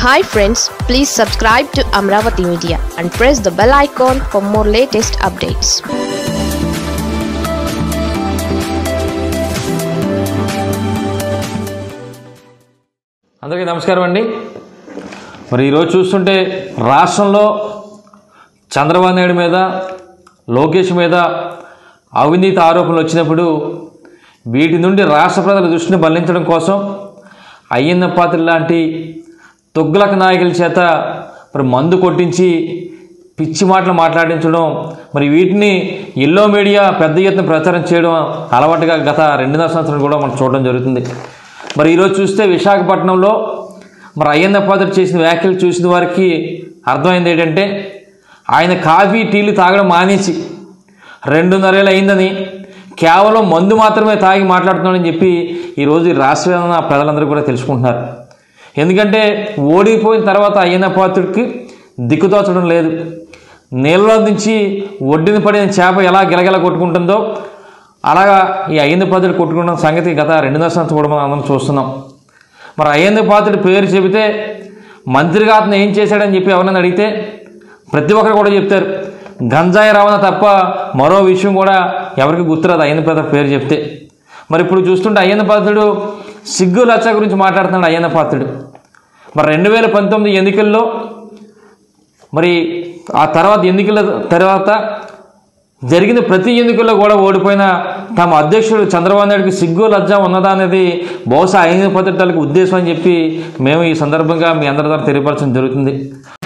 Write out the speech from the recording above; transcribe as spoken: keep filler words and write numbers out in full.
Hi friends, please subscribe to Amaravathi Media and press the bell icon for more latest updates. అందరికీ నమస్కారం అండి. మరి ఈరోజు చూస్తుంటే రాష్ట్రంలో చంద్రబాబు నాయుడు మీద లోకేష్ మీద అవినీతి ఆరోపణలు వచ్చినప్పుడు వీటి నుండి రాష్ట్ర ప్రజల దృష్టిని మళ్లించడం కోసం అయ్యన్న పాత్రుడు లాంటి తొగ్గులక నాయకుల చేత మరి మందు కొట్టించి పిచ్చి మాటలు మాట్లాడించడం, మరి వీటిని ఎల్లో మీడియా పెద్ద ఎత్తున ప్రచారం చేయడం అలవాటుగా గత రెండున్నర సంవత్సరాలు కూడా మనం చూడడం జరుగుతుంది. మరి ఈరోజు చూస్తే విశాఖపట్నంలో మరి అయ్యన్న పాత్రుడు చేసిన వ్యాఖ్యలు చూసిన వారికి అర్థమైంది ఏంటంటే, ఆయన కాఫీ టీలు తాగడం మానేసి రెండున్నరేళ్ళు అయిందని, కేవలం మందు మాత్రమే తాగి మాట్లాడుతున్నాడని చెప్పి ఈరోజు ఈ రాష్ట్ర ప్రజలందరూ కూడా తెలుసుకుంటున్నారు. ఎందుకంటే ఓడిపోయిన తర్వాత అయ్యన్న పాత్రుడికి దిక్కుతోచడం లేదు. నీళ్ళలో నుంచి ఒడ్డున పడిన చేప ఎలా గిలగిల కొట్టుకుంటుందో అలాగా ఈ అయ్యన్న పాత్రుడు కొట్టుకున్న సంగతి గత రెండున్నర సంవత్సరం కూడా మనం అందరం చూస్తున్నాం. మరి అయ్యన్న పాత్రుడి పేరు చెబితే మంత్రిగా అతను ఏం చేశాడని చెప్పి ఎవరైనా అడిగితే ప్రతి ఒక్కరు కూడా చెప్తారు గంజాయి రవాణా తప్ప మరో విషయం కూడా ఎవరికి గుర్తురాదు అయ్యన్న పాత్రుడు పేరు చెప్తే. మరి ఇప్పుడు చూస్తుంటే అయ్యన్న పాత్రుడు సిగ్గు లచ్చ గురించి మాట్లాడుతున్నాడు. అయ్యన్న పాత్రుడు మరి రెండు వేల పంతొమ్మిది ఎన్నికల్లో మరి ఆ తర్వాత ఎన్నికల తర్వాత జరిగిన ప్రతి ఎన్నికల్లో కూడా ఓడిపోయిన తమ అధ్యక్షుడు చంద్రబాబు నాయుడికి సిగ్గు లజ్జ ఉన్నదా అనేది బహుశా అయ్యన్న పాత్రుడికి ఉద్దేశం అని చెప్పి మేము ఈ సందర్భంగా మీ అందరి ద్వారా తెలియపరచడం జరుగుతుంది.